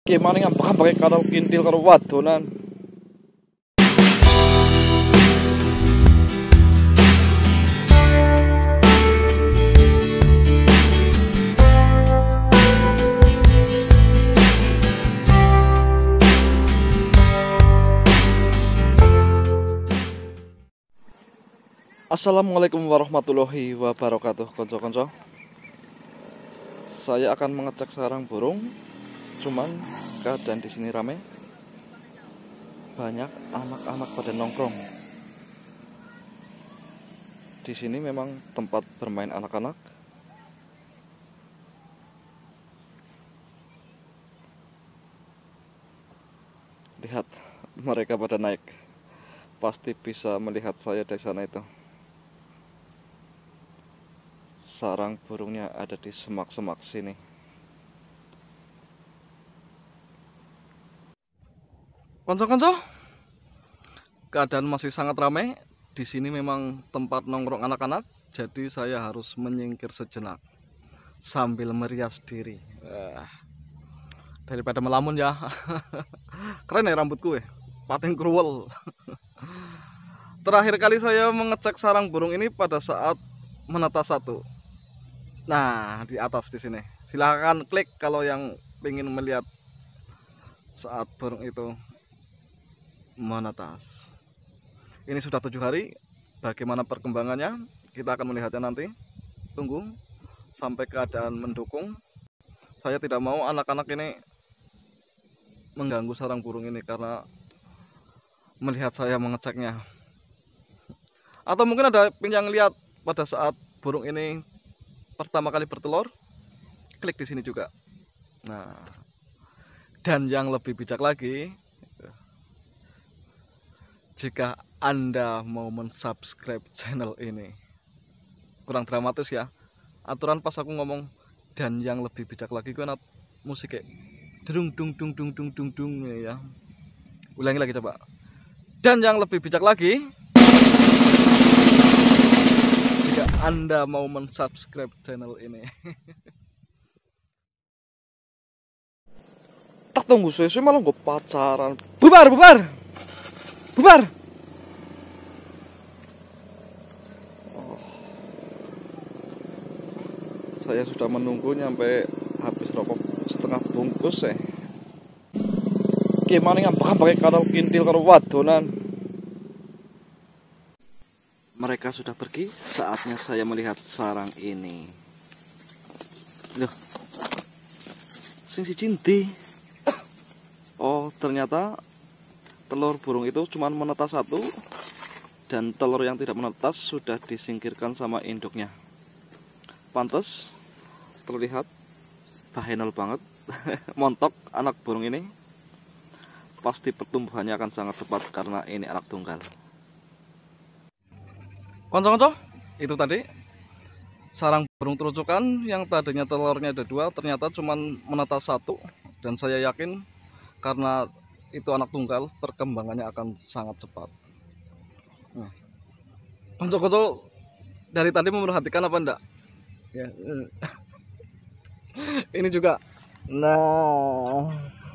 Gimana ngambek-ngambek karo kintil karo wadonan. Assalamualaikum warahmatullahi wabarakatuh, konco-konco. Saya akan mengecek sarang burung. Cuman keadaan di sini rame. Banyak anak-anak pada nongkrong. Di sini memang tempat bermain anak-anak. Lihat, mereka pada naik. Pasti bisa melihat saya dari sana itu. Sarang burungnya ada di semak-semak sini. Konco-konco, keadaan masih sangat ramai. Di sini memang tempat nongkrong anak-anak, jadi saya harus menyingkir sejenak sambil merias diri. Daripada melamun ya. Keren ya rambutku ya, pating kruwel. Terakhir kali saya mengecek sarang burung ini pada saat menetas satu. Nah, di atas di sini. Silahkan klik kalau yang ingin melihat saat burung itu menetas. Ini sudah 7 hari. Bagaimana perkembangannya kita akan melihatnya nanti. Tunggu sampai keadaan mendukung. Saya tidak mau anak-anak ini mengganggu sarang burung ini karena melihat saya mengeceknya. Atau mungkin ada yang lihat pada saat burung ini pertama kali bertelur, klik di sini juga. Nah, dan yang lebih bijak lagi, jika Anda mau mensubscribe channel ini, kurang dramatis ya. Aturan pas aku ngomong dan yang lebih bijak lagi, gue nat musik kayak dung dung dung dung dung dung dung ya. Ulangi lagi coba. Dan yang lebih bijak lagi, jika Anda mau mensubscribe channel ini. Tak tunggu sesuai malah gue pacaran. Bubar, bubar. Bubar. Saya sudah menunggu sampai habis rokok setengah bungkus ya. Gimana ngambek-ngambek karo kintil karo wadonan. Mereka sudah pergi, saatnya saya melihat sarang ini. Loh, sing si cinti. Oh, ternyata telur burung itu cuma menetas satu, dan telur yang tidak menetas sudah disingkirkan sama induknya. Pantes terlihat bahenol banget. Montok anak burung ini. Pasti pertumbuhannya akan sangat cepat karena ini anak tunggal. Konco-konco, itu tadi sarang burung terucukan yang tadinya telurnya ada 2, ternyata cuma menetas 1, dan saya yakin karena itu anak tunggal, perkembangannya akan sangat cepat. Konco-konco dari tadi memperhatikan apa enggak? Ya. Ini juga. Nah,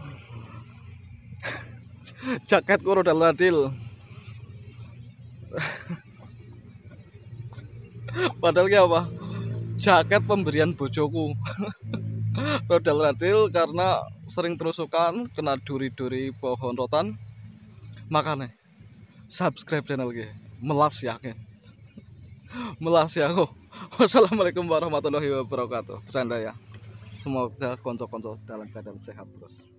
jaketku rodal radil. Padahal kayak apa? Jaket pemberian bojoku. Rodal radil karena sering terusukan, kena duri-duri pohon rotan. Makanya subscribe channel gue. Melas yakin. Melas ya aku. Wassalamualaikum warahmatullahi wabarakatuh. Bercanda ya. Semoga konco-konco dalam keadaan sehat terus.